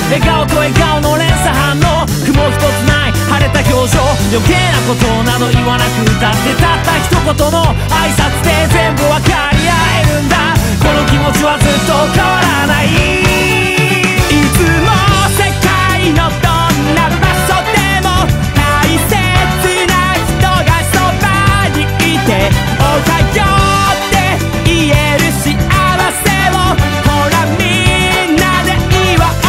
笑顔と笑顔の連鎖反応、雲一つない晴れた表情、余計なことなど言わなくたってたった一言の挨拶で全部分かり合えるんだ。この気持ちはずっと変わらない。いつも世界のどんな場所でも大切な人がそばにいて、おはようって言える幸せをほらみんなで祝おう。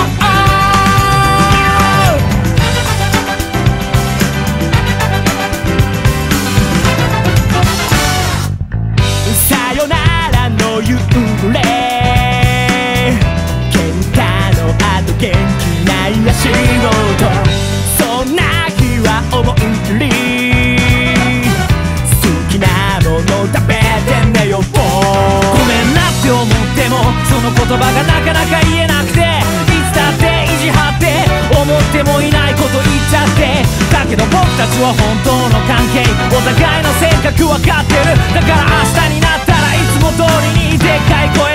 さよならの夕暮れ、喧嘩の後元気ない足音、そんな日は思いっきり好きなもの食べて寝よう。ごめんなって思ってもその言葉がなかなか言えなくて、いつだって意地張って思ってもいないこと言っちゃって、だけど僕たちは本当の関係、お互いの性格分かってる。だから明日になったらいつも通りにでっかい声